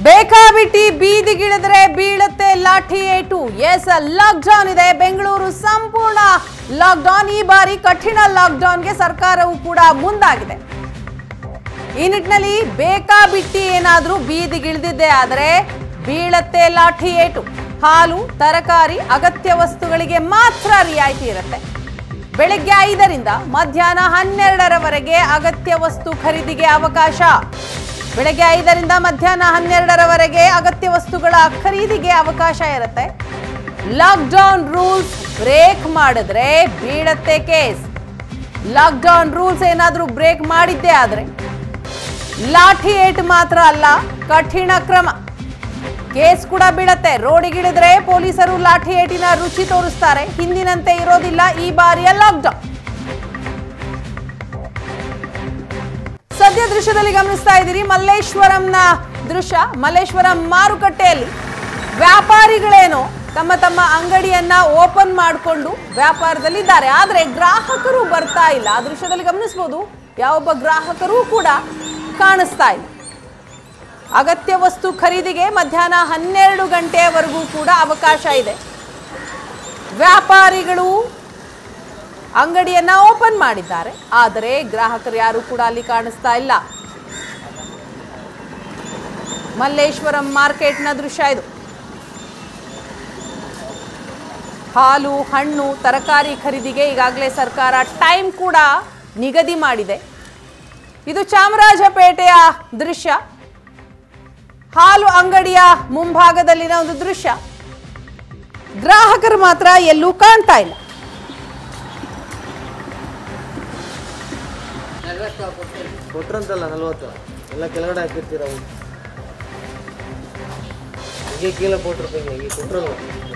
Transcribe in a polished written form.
ಬೇಕಾಬಿಟ್ಟಿ ಬೀದಿಗಿಳಿದ್ರೆ ಬೀಳುತ್ತೆ ಲಾಠಿ ಏಟು. ಎಸ್, ಲಾಕ್ಡೌನ್ ಇದೆ. ಬೆಂಗಳೂರು ಸಂಪೂರ್ಣ ಲಾಕ್ಡೌನ್. ಈ ಬಾರಿ ಕಠಿಣ ಲಾಕ್ಡೌನ್ಗೆ ಸರ್ಕಾರವು ಕೂಡ ಮುಂದಾಗಿದೆ. ಈ ನಿಟ್ಟಿನಲ್ಲಿ ಬೇಕಾಬಿಟ್ಟಿ ಏನಾದರೂ ಬೀದಿಗಿಳಿದಿದ್ದೆ ಆದರೆ ಬೀಳುತ್ತೆ ಲಾಠಿ ಏಟು. ಹಾಲು, ತರಕಾರಿ, ಅಗತ್ಯ ವಸ್ತುಗಳಿಗೆ ಮಾತ್ರ ರಿಯಾಯಿತಿ ಇರುತ್ತೆ. ಬೆಳಗ್ಗೆ 5ರಿಂದ ಮಧ್ಯಾಹ್ನ 12ರವರೆಗೆ ಅಗತ್ಯ ವಸ್ತು ಖರೀದಿಗೆ ಅವಕಾಶ. ಬೆಳಗ್ಗೆ 5ರಿಂದ ಮಧ್ಯಾಹ್ನ 12ರವರೆಗೆ ಅಗತ್ಯ ವಸ್ತುಗಳ ಖರೀದಿಗೆ ಅವಕಾಶ ಇರುತ್ತೆ. ಲಾಕ್ಡೌನ್ ರೂಲ್ಸ್ ಬ್ರೇಕ್ ಮಾಡಿದ್ರೆ ಬೀಳತ್ತೆ ಕೇಸ್. ಲಾಕ್ಡೌನ್ ರೂಲ್ಸ್ ಏನಾದರೂ ಬ್ರೇಕ್ ಮಾಡಿದ್ದೇ ಆದರೆ ಲಾಠಿ ಏಟು ಮಾತ್ರ ಅಲ್ಲ, ಕಠಿಣ ಕ್ರಮ, ಕೇಸ್ ಕೂಡ ಬೀಳತ್ತೆ. ರೋಡಿಗಿಳಿದ್ರೆ ಪೊಲೀಸರು ಲಾಠಿ ಏಟಿನ ರುಚಿ ತೋರಿಸ್ತಾರೆ. ಹಿಂದಿನಂತೆ ಇರೋದಿಲ್ಲ ಈ ಬಾರಿಯ ಲಾಕ್ಡೌನ್. ಸದ್ಯ ದೃಶ್ಯದಲ್ಲಿ ಗಮನಿಸ್ತಾ ಇದ್ದೀರಿ ಮಲ್ಲೇಶ್ವರಂನ ದೃಶ್ಯ. ಮಲ್ಲೇಶ್ವರಂ ಮಾರುಕಟ್ಟೆಯಲ್ಲಿ ವ್ಯಾಪಾರಿಗಳೇನೋ ತಮ್ಮ ತಮ್ಮ ಅಂಗಡಿಯನ್ನ ಓಪನ್ ಮಾಡಿಕೊಂಡು ವ್ಯಾಪಾರದಲ್ಲಿದ್ದಾರೆ. ಆದರೆ ಗ್ರಾಹಕರು ಬರ್ತಾ ಇಲ್ಲ. ಆ ದೃಶ್ಯದಲ್ಲಿ ಗಮನಿಸಬಹುದು, ಯಾವೊಬ್ಬ ಗ್ರಾಹಕರೂ ಕೂಡ ಕಾಣಿಸ್ತಾ ಇಲ್ಲ. ಅಗತ್ಯ ವಸ್ತು ಖರೀದಿಗೆ ಮಧ್ಯಾಹ್ನ 12 ಗಂಟೆಯವರೆಗೂ ಕೂಡ ಅವಕಾಶ ಇದೆ. ವ್ಯಾಪಾರಿಗಳು ಅಂಗಡಿಯನ್ನ ಓಪನ್ ಮಾಡಿದ್ದಾರೆ, ಆದರೆ ಗ್ರಾಹಕರು ಯಾರು ಕೂಡ ಅಲ್ಲಿ ಕಾಣಿಸ್ತಾ ಇಲ್ಲ. ಮಲ್ಲೇಶ್ವರಂ ಮಾರ್ಕೆಟ್ನ ದೃಶ್ಯ ಇದು. ಹಾಲು, ಹಣ್ಣು, ತರಕಾರಿ ಖರೀದಿಗೆ ಈಗಾಗಲೇ ಸರ್ಕಾರ ಟೈಮ್ ಕೂಡ ನಿಗದಿ ಮಾಡಿದೆ. ಇದು ಚಾಮರಾಜಪೇಟೆಯ ದೃಶ್ಯ. ಹಾಲು ಅಂಗಡಿಯ ಮುಂಭಾಗದಲ್ಲಿನ ಒಂದು ದೃಶ್ಯ. ಗ್ರಾಹಕರು ಮಾತ್ರ ಎಲ್ಲೂ ಕಾಣ್ತಾ ಇಲ್ಲ. ಕೊಟ್ರಂತಲ್ಲ 40 ಎಲ್ಲ ಕೆಳಗಡೆ ಹಾಕಿರ್ತೀರ. ಹೀಗೆ ಕೀಲ ಕೊಟ್ಟಿರ್ತೀನಿ, ಹೀಗೆ ಕೊಟ್ಟರು